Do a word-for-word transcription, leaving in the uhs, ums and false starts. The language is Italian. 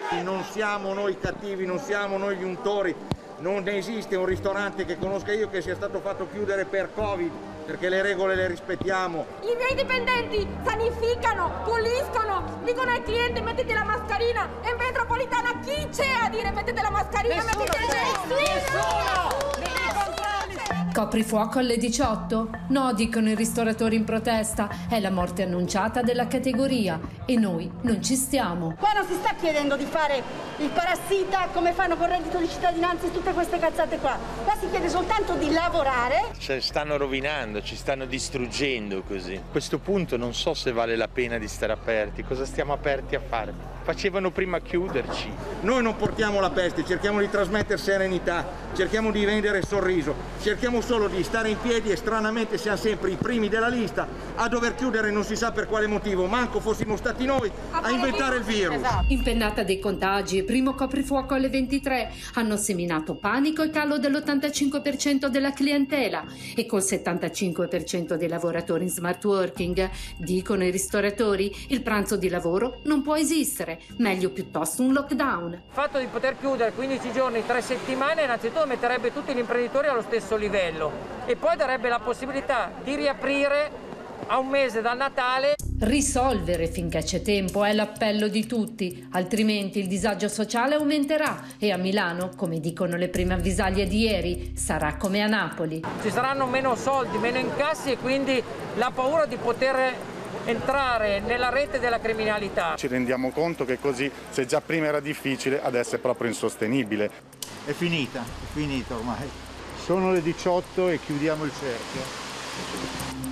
Non siamo noi cattivi, non siamo noi gli untori, non esiste un ristorante che conosca io che sia stato fatto chiudere per Covid, perché le regole le rispettiamo. I miei dipendenti sanificano, puliscono, dicono ai clienti mettete la mascherina, e in metropolitana chi c'è a dire mettete la mascherina? Nessuno, mettete nessuno! Coprifuoco alle diciotto? No, dicono i ristoratori in protesta. È la morte annunciata della categoria e noi non ci stiamo. Qua non si sta chiedendo di fare il parassita come fanno con il reddito di cittadinanza e tutte queste cazzate qua. Qua si chiede soltanto di lavorare. Cioè, stanno rovinando, ci stanno distruggendo così. A questo punto non so se vale la pena di stare aperti. Cosa stiamo aperti a fare? Facevano prima chiuderci. Noi non portiamo la peste, cerchiamo di trasmettere serenità, cerchiamo di vendere sorriso, cerchiamo solo di stare in piedi e stranamente siamo sempre i primi della lista a dover chiudere non si sa per quale motivo, manco fossimo stati noi a inventare il virus. Esatto. Impennata dei contagi e primo coprifuoco alle ventitré hanno seminato panico e calo dell'ottantacinque per cento della clientela e col settantacinque per cento dei lavoratori in smart working, dicono i ristoratori, il pranzo di lavoro non può esistere, meglio piuttosto un lockdown. Il fatto di poter chiudere quindici giorni, tre settimane, innanzitutto metterebbe tutti gli imprenditori allo stesso livello e poi darebbe la possibilità di riaprire a un mese dal Natale. Risolvere finché c'è tempo è l'appello di tutti, altrimenti il disagio sociale aumenterà e a Milano, come dicono le prime avvisaglie di ieri, sarà come a Napoli. Ci saranno meno soldi, meno incassi e quindi la paura di poter entrare nella rete della criminalità. Ci rendiamo conto che così, se già prima era difficile, adesso è proprio insostenibile. È finita, è finita ormai. Sono le diciotto e chiudiamo il cerchio.